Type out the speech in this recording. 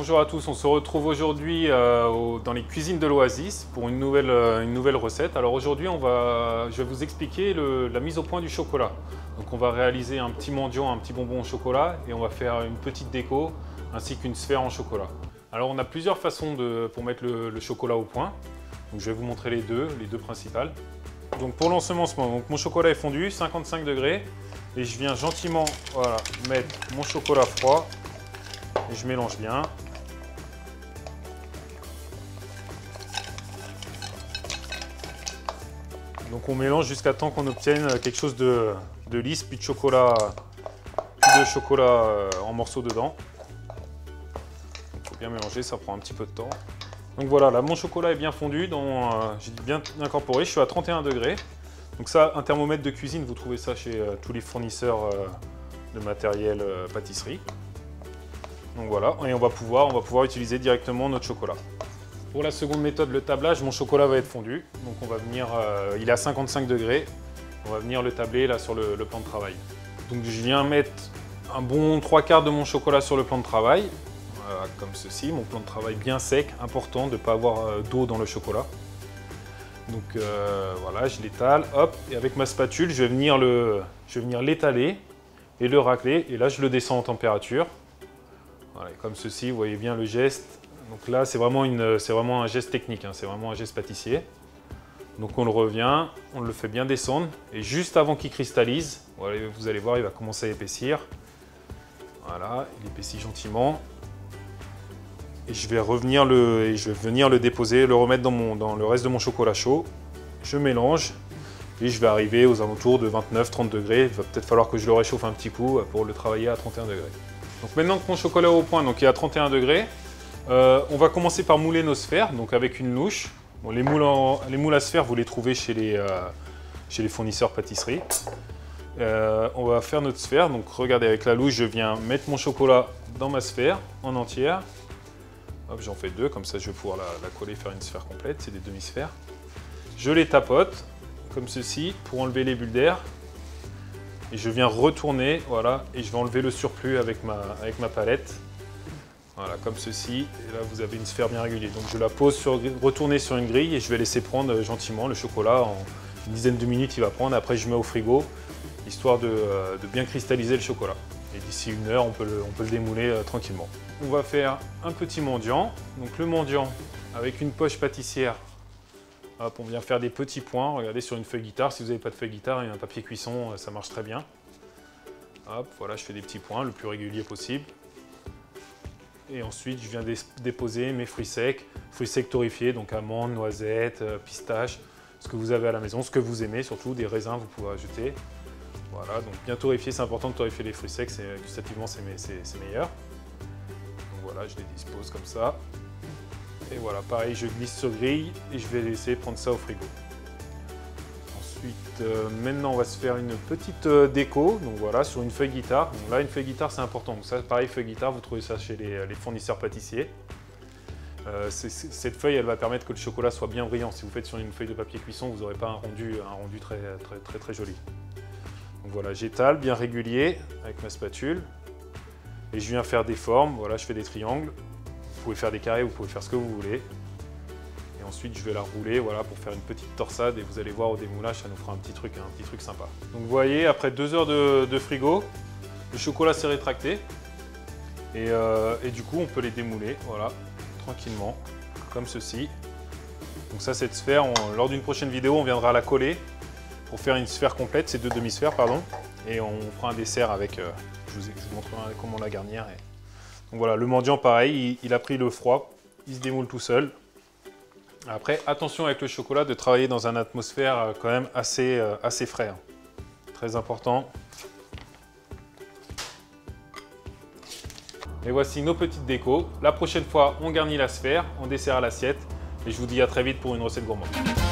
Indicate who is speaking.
Speaker 1: bonjour à tous, on se retrouve aujourd'hui dans les cuisines de l'Oasis pour une nouvelle recette. Alors aujourd'hui, je vais vous expliquer la mise au point du chocolat. Donc on va réaliser un petit mendiant, un petit bonbon au chocolat et on va faire une petite déco ainsi qu'une sphère en chocolat. Alors on a plusieurs façons pour mettre le chocolat au point. Donc je vais vous montrer les deux principales. Donc pour l'ensemencement, mon chocolat est fondu, 55 degrés. Et je viens gentiment mettre mon chocolat froid. Et je mélange bien. Donc on mélange jusqu'à temps qu'on obtienne quelque chose de lisse, puis de chocolat en morceaux dedans. Il faut bien mélanger, ça prend un petit peu de temps. Donc voilà, là mon chocolat est bien fondu, j'ai bien incorporé, je suis à 31 degrés. Donc ça, un thermomètre de cuisine, vous trouvez ça chez tous les fournisseurs de matériel pâtisserie. Donc voilà, et on va pouvoir utiliser directement notre chocolat. Pour la seconde méthode, le tablage, mon chocolat va être fondu. Donc on va venir, il est à 55 degrés. On va venir le tabler là sur le plan de travail. Donc je viens mettre un bon 3/4 de mon chocolat sur le plan de travail. Comme ceci, mon plan de travail bien sec, important de ne pas avoir d'eau dans le chocolat. Donc voilà, je l'étale, hop, et avec ma spatule, je vais venir l'étaler et le racler. Et là, je le descends en température. Voilà, comme ceci, vous voyez bien le geste. Donc là, c'est vraiment un geste technique, hein, c'est vraiment un geste pâtissier. Donc on le revient, on le fait bien descendre. Et juste avant qu'il cristallise, voilà, vous allez voir, il va commencer à épaissir. Voilà, il épaissit gentiment. Et je vais venir le déposer, le remettre dans le reste de mon chocolat chaud. Je mélange et je vais arriver aux alentours de 29-30 degrés. Il va peut-être falloir que je le réchauffe un petit coup pour le travailler à 31 degrés. Donc maintenant que mon chocolat est au point, donc il est à 31 degrés, on va commencer par mouler nos sphères, donc avec une louche. Bon, les moules à sphères, vous les trouvez chez les fournisseurs pâtisserie. On va faire notre sphère, donc regardez, avec la louche, je viens mettre mon chocolat dans ma sphère en entière. J'en fais deux, comme ça je vais pouvoir la coller, faire une sphère complète, c'est des demi-sphères. Je les tapote, comme ceci, pour enlever les bulles d'air. Et je viens retourner, voilà, et je vais enlever le surplus avec ma palette. Voilà, comme ceci. Et là, vous avez une sphère bien régulière. Donc je la pose retourner sur une grille et je vais laisser prendre gentiment le chocolat. En une dizaine de minutes, il va prendre. Après, je mets au frigo, histoire de bien cristalliser le chocolat. Et d'ici 1 heure, on peut le démouler tranquillement. On va faire un petit mendiant. Donc le mendiant avec une poche pâtissière. Hop, on vient faire des petits points. Regardez sur une feuille guitare. Si vous n'avez pas de feuille guitare et un papier cuisson, ça marche très bien. Hop, voilà, je fais des petits points le plus régulier possible. Et ensuite, je viens déposer mes fruits secs torréfiés, donc amandes, noisettes, pistaches, ce que vous avez à la maison, ce que vous aimez, surtout des raisins, vous pouvez ajouter. Voilà, donc bien torréfié, c'est important de torréfier les fruits secs, gustativement c'est meilleur. Donc voilà, je les dispose comme ça. Et voilà, pareil, je glisse sur grille et je vais laisser prendre ça au frigo. Ensuite, maintenant, on va se faire une petite déco, donc voilà, sur une feuille guitare. Donc là, une feuille guitare, c'est important. Donc ça, pareil, feuille guitare, vous trouvez ça chez les fournisseurs pâtissiers. Cette feuille, elle va permettre que le chocolat soit bien brillant. Si vous faites sur une feuille de papier cuisson, vous n'aurez pas un rendu très joli. Donc voilà, j'étale bien régulier avec ma spatule. Et je viens faire des formes, voilà, je fais des triangles. Vous pouvez faire des carrés, vous pouvez faire ce que vous voulez. Et ensuite, je vais la rouler, voilà, pour faire une petite torsade. Et vous allez voir au démoulage, ça nous fera un petit truc sympa. Donc vous voyez, après 2 heures de frigo, le chocolat s'est rétracté. Et du coup, on peut les démouler, voilà, tranquillement, comme ceci. Donc ça, cette sphère, lors d'une prochaine vidéo, on viendra la coller pour faire une sphère complète, ces 2 demi-sphères, pardon. Et on fera un dessert avec, je vous montrerai comment la garnir. Donc voilà, le mendiant, pareil, il a pris le froid, il se démoule tout seul. Après, attention avec le chocolat de travailler dans une atmosphère quand même assez frais. Hein. Très important. Et voici nos petites décos. La prochaine fois, on garnit la sphère, on dessert à l'assiette. Et je vous dis à très vite pour une recette gourmande.